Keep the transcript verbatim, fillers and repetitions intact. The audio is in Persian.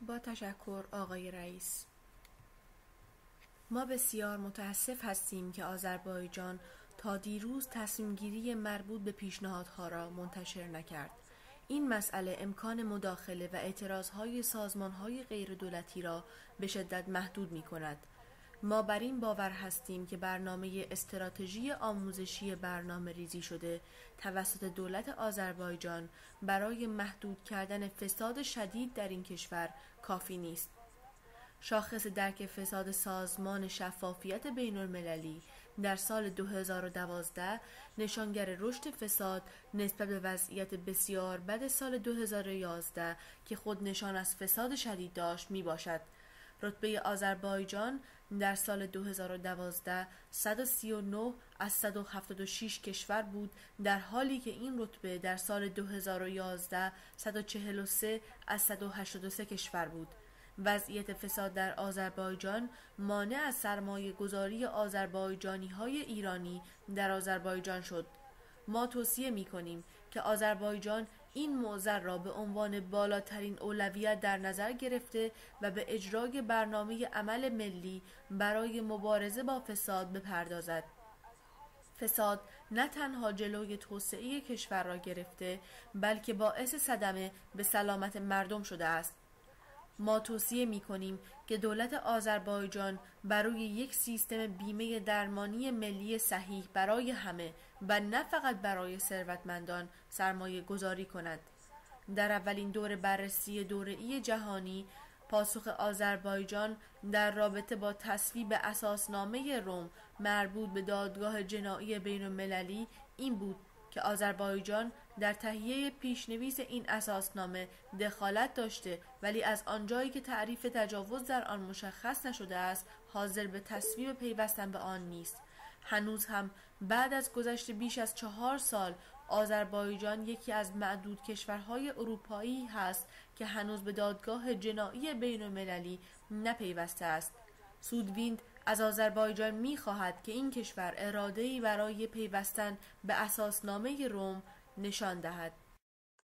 با تشکر آقای رئیس. ما بسیار متاسف هستیم که آذربایجان تا دیروز تصمیم گیری مربوط به پیشنهادها را منتشر نکرد. این مسئله امکان مداخله و اعتراضهای سازمانهای غیر دولتی را به شدت محدود می کند. ما بر این باور هستیم که برنامه استراتژی آموزشی برنامه ریزی شده توسط دولت آذربایجان برای محدود کردن فساد شدید در این کشور کافی نیست. شاخص درک فساد سازمان شفافیت بین المللی در سال دو هزار و دوازده نشانگر رشد فساد نسبت به وضعیت بسیار بد سال دو هزار و یازده که خود نشان از فساد شدید داشت می باشد. رتبه آذربایجان در سال دو هزار و دوازده صد و سی و نه از صد و هفتاد و شش کشور بود، در حالی که این رتبه در سال دو هزار و یازده صد و چهل و سه از صد و هشتاد و سه کشور بود. وضعیت فساد در آذربایجان مانع از سرمایه گذاری آذربایجانی های ایرانی در آذربایجان شد. ما توصیه می کنیم که آذربایجان این معضل را به عنوان بالاترین اولویت در نظر گرفته و به اجرای برنامه عمل ملی برای مبارزه با فساد بپردازد. فساد نه تنها جلوی توسعه کشور را گرفته، بلکه باعث صدمه به سلامت مردم شده است. ما توصیه می کنیم که دولت آذربایجان برای یک سیستم بیمه درمانی ملی صحیح برای همه و نه فقط برای ثروتمندان سرمایه گذاری کند. در اولین دور بررسی دوره‌ای جهانی، پاسخ آذربایجان در رابطه با تصویب اساسنامه روم مربوط به دادگاه جنایی بین المللی این بود که آذربایجان در تهیه پیشنویس این اساسنامه دخالت داشته، ولی از آنجایی که تعریف تجاوز در آن مشخص نشده است حاضر به تصویب پیوستن به آن نیست. هنوز هم بعد از گذشت بیش از چهار سال آذربایجان یکی از معدود کشورهای اروپایی هست که هنوز به دادگاه جنایی بین المللی نپیوسته است. سودویند از آذربایجان می خواهد که این کشور اراده‌ای برای پیوستن به اساسنامه روم نشان دهد.